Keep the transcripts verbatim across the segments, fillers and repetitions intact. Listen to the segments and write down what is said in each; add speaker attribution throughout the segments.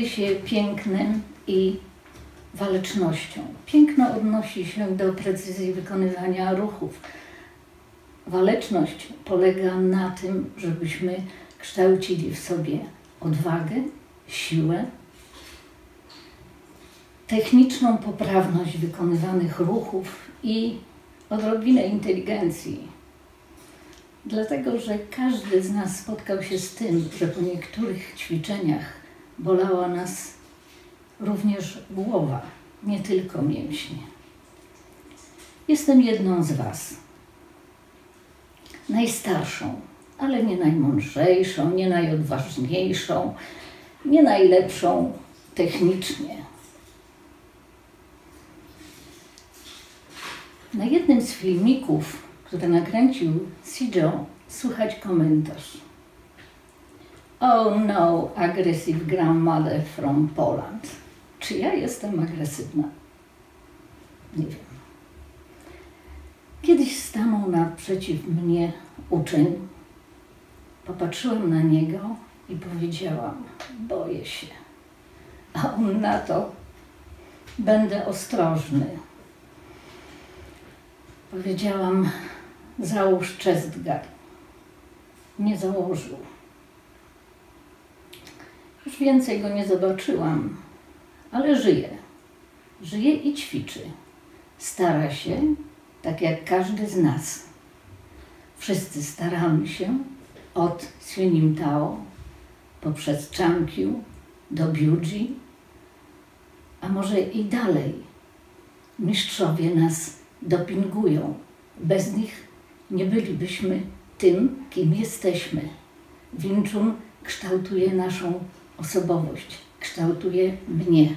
Speaker 1: się pięknem i walecznością. Piękno odnosi się do precyzji wykonywania ruchów. Waleczność polega na tym, żebyśmy kształcili w sobie odwagę, siłę, techniczną poprawność wykonywanych ruchów i odrobinę inteligencji. Dlatego, że każdy z nas spotkał się z tym, że po niektórych ćwiczeniach bolała nas również głowa, nie tylko mięśnie. Jestem jedną z Was. Najstarszą, ale nie najmądrzejszą, nie najodważniejszą, nie najlepszą technicznie. Na jednym z filmików, które nakręcił Sijo, słychać komentarz. Oh no, aggressive grandmother from Poland. Czy ja jestem agresywna? Nie wiem. Kiedyś stanął naprzeciw mnie uczeń. Popatrzyłam na niego i powiedziałam, boję się. A on na to, będę ostrożny. Powiedziałam, załóż chest guard. Nie założył. Już więcej go nie zobaczyłam, ale żyje. Żyje i ćwiczy. Stara się, tak jak każdy z nas. Wszyscy staramy się od Swinim Tao poprzez Changqiu do Biuji, a może i dalej. Mistrzowie nas dopingują. Bez nich nie bylibyśmy tym, kim jesteśmy. Wing Chun kształtuje naszą osobowość, kształtuje mnie.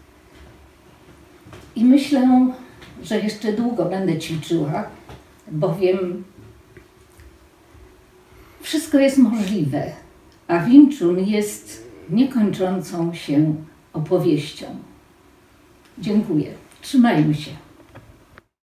Speaker 1: I myślę, że jeszcze długo będę ćwiczyła, bowiem wszystko jest możliwe, a Wing Chun jest niekończącą się opowieścią. Dziękuję. Trzymajmy się.